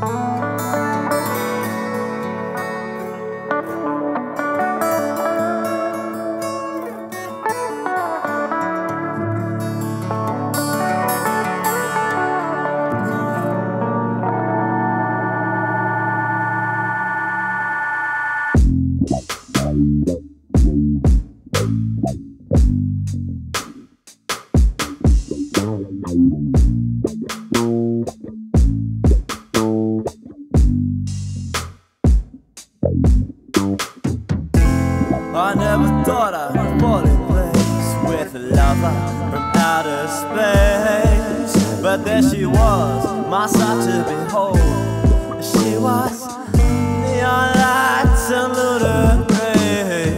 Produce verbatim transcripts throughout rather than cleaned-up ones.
I never thought I'd fall in place with a lover from outer space, but there she was, my sight to behold. She was neon lights and lunar grace.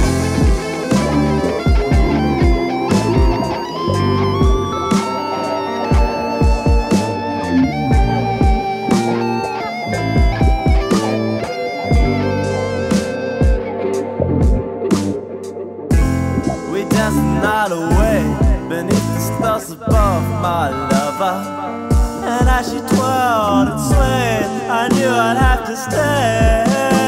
We danced the night away beneath the stars above my lover. And as she twirled and swayed, I knew I'd have to stay.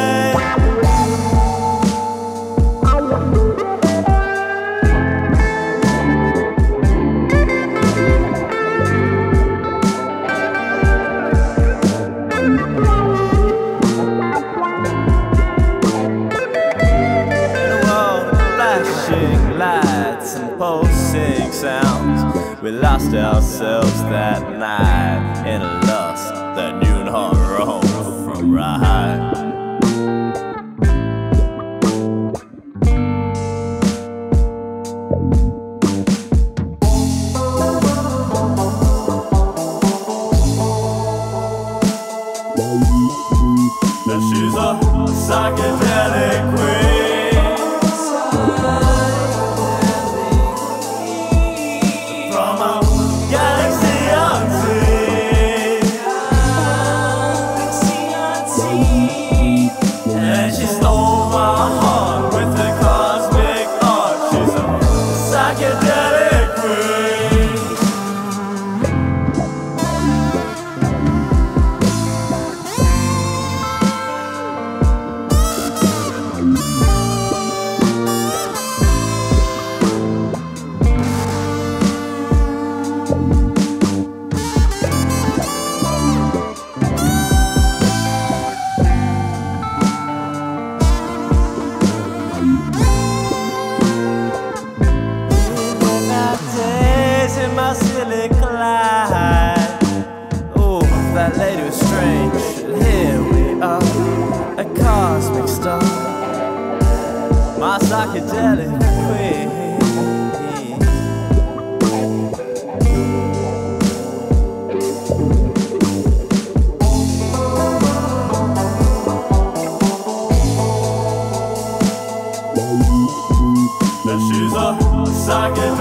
In a world of flashing lights and pulsing sounds, we lost ourselves that night in a lust that knew not wrong from right. And she's a psychedelic queen. And she stole my heart with her cosmic art. She's a psychedelic queen. In my silly Clyde, oh, that lady was strange. Here we are, a cosmic star, my psychedelic queen. And she's a psychedelic